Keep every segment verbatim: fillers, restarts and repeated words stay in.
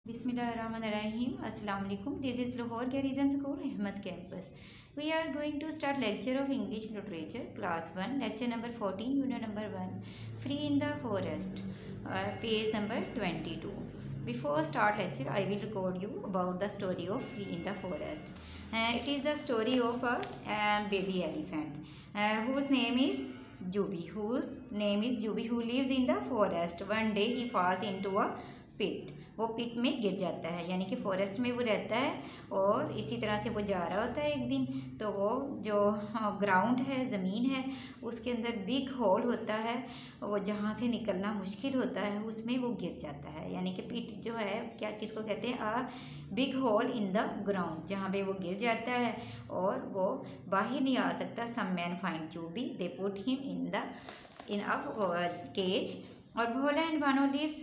Bismillahirrahmanirrahim. Assalamu alaikum. This is Lahore Garrison School, Ahmed campus. We are going to start lecture of English literature, class one, lecture number fourteen, unit number one, Free in the Forest, uh, page number twenty-two. Before start lecture, I will record you about the story of Free in the Forest. Uh, it is the story of a uh, baby elephant uh, whose name is Juby. Whose name is Juby, who lives in the forest. One day he falls into a pit. वो पिट में गिर जाता है, यानी कि forest में वो रहता है और इसी तरह से वो जा रहा होता है एक दिन। तो वो जो ग्राउंड है, ज़मीन है, उसके अंदर बिग होल होता है, वो जहाँ से निकलना मुश्किल होता है उसमें वो गिर जाता है। यानी कि पिट जो है क्या किसको कहते हैं, a big hole in the ground, जहाँ पे वो गिर जाता है और वो बाहर नहीं आ सकता। Some man find Jubi, they put him in the in a cage. और Bhola and Bano lives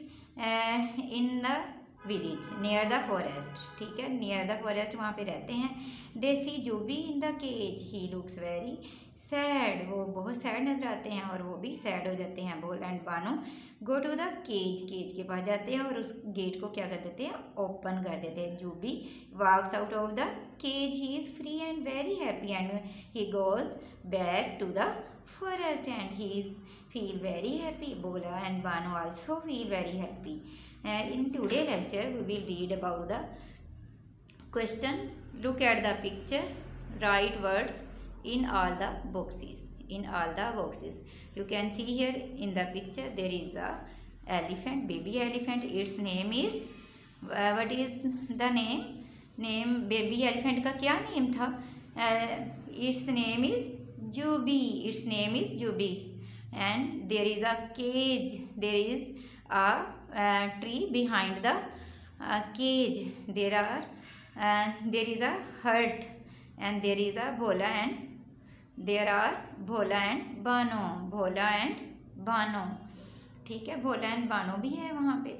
in the village near the forest. ठीक है, नियर द फॉरेस्ट वहाँ पे रहते हैं। They see Jubi in the cage, he looks very sad, वो बहुत sad नजर आते हैं और वो भी सैड हो जाते हैं। Bhola and Bano go to the cage, cage के पास जाते हैं और उस गेट को क्या कर देते हैं, ओपन कर देते हैं। Jubi walks out of the cage, he is free and very happy and he goes back to the forest and he is feel very happy. Bola and Bano also feel very happy. And in today's lecture we will read about the question. Look at the picture, write words in all the boxes. In all the boxes you can see here in the picture there is a elephant, baby elephant. Its name is uh, what is the name? Name baby elephant का क्या name था? uh, its name is Juby. Its name is Juby. And there is a cage. There is a uh, tree behind the uh, cage. There are uh, there is a hut and there is a Bhola and there are Bhola and Bano. Bhola and Bano. ठीक है, भोला and Bano भी है वहाँ पे।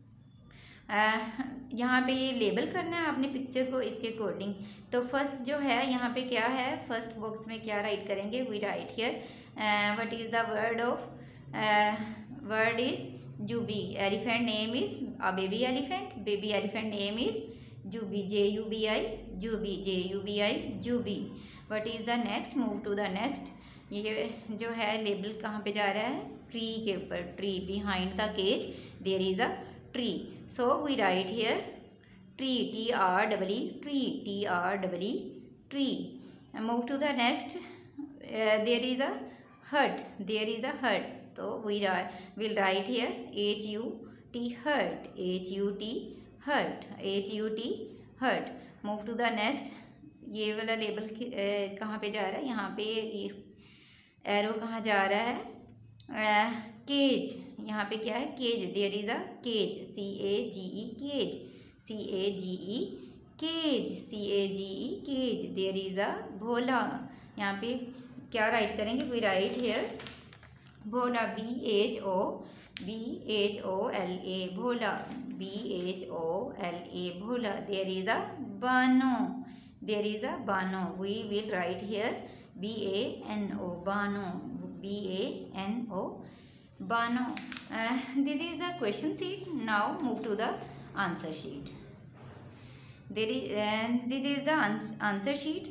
uh, यहाँ पे ये label करना है आपने पिक्चर को इसके अकॉर्डिंग। तो फर्स्ट जो है यहाँ पे क्या है, फर्स्ट बॉक्स में क्या राइट करेंगे, we write here what is the word of, word is Jubi. Elephant name is a baby elephant, baby elephant name is Jubi, J U B I Jubi, J U B I Jubi. What is the next, move to the next. ये जो है label कहाँ पे जा रहा है, tree के ऊपर। Tree behind the cage there is a tree, so we write here tree, T R E E, tree, T R E E, tree. And move to the next. Uh, there is a hut, there is a hut. So we will write here H U T, hut, H U T, hut, H U T, hut. Move to the next. ये वाला label कहाँ पे जा रहा है, यहाँ पे इस एरो कहाँ जा रहा है, केज। यहाँ पे क्या है, cage. There is a cage, C A G E, cage, C A G E, cage, C A G E, cage. There is a Bhola. यहाँ पे क्या राइट करेंगे, we write here Bhola, B H O B H O L A, Bhola, B H O L A, Bhola. There is a Bano, there is a Bano. We will write here B A N O, Bano, B A N O, Bano. This is the question sheet. Now move to the answer sheet. There is and this is the answer sheet.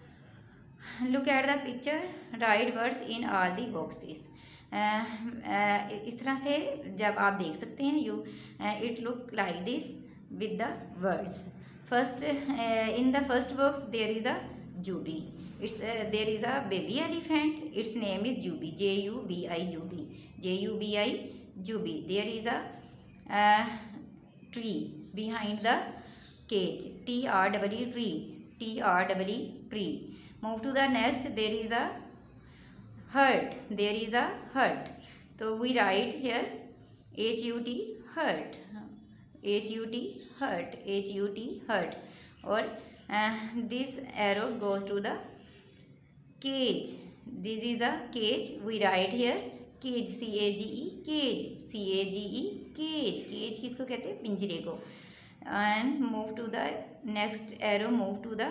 Look at the picture, write words in all the boxes. uh, uh, इस तरह से जब आप देख सकते हैं, you uh, it look like this with the words. First uh, in the first box there is a Juby. It's uh, there is a baby elephant. Its name is Juby, J U B I, Juby, J U B I, Juby. There is a uh, tree behind the cage, T R E E, tree, T R E E, tree. Move to the next. There is a hut, there is a hut. So we write here H U T, hut, H U T, hut, H U T, hut. Or uh, this arrow goes to the cage. This is a cage. We write here cage, C A G E, cage, C A G E, cage. Cage किसको कहते हैं, पिंजरे को। And move to the next arrow, move to the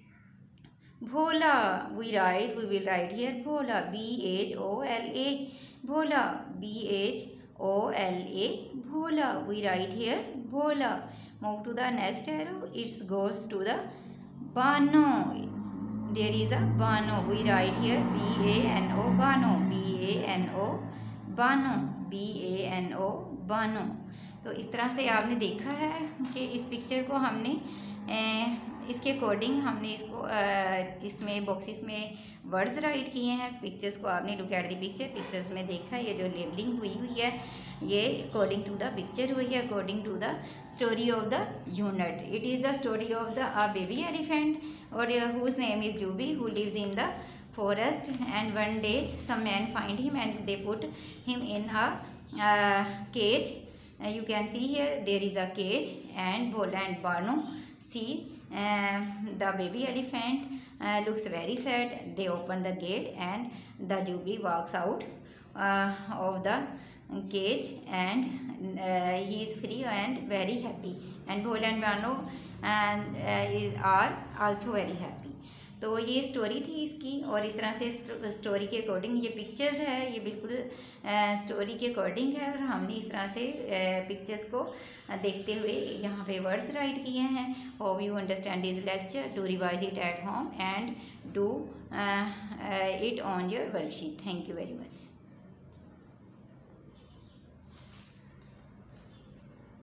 Bhola. We write we will write here Bhola, B H O L A, Bhola, B H O L A, Bhola. We write here Bhola, Move to the next arrow. It goes to the Bano. There is a Bano. We write here B A N O, Bano. B A N O, Bano. B A N O, Bano. तो इस तरह से आपने देखा है कि इस picture को हमने ए, इसके अकॉर्डिंग हमने इसको आ, इसमें बॉक्सेस में वर्ड्स राइट किए हैं। पिक्चर्स को आपने look at the picture, pictures में देखा ये जो लेबलिंग हुई हुई है ये अकॉर्डिंग टू द पिक्चर हुई है, according to the story of the unit. It is the story of the a baby elephant और whose name is Jubi, who lives in the forest, and one day some men find him and they put him in a uh, cage. Uh, you can see here there is a cage, and Bola and Bano see uh, the baby elephant uh, looks very sad. They open the gate and the Jubi walks out uh, of the cage, and uh, he is free and very happy, and Bola and Bano uh, uh, is, are also very happy. तो ये story थी इसकी, और इस तरह से story के according ये पिक्चर्स है, ये बिल्कुल स्टोरी के अकॉर्डिंग है, और हमने इस तरह से पिक्चर्स को देखते हुए यहाँ पे वर्ड्स राइट किए हैं। How you understand this lecture, do revise it at home and do it on your worksheet. Thank you very much.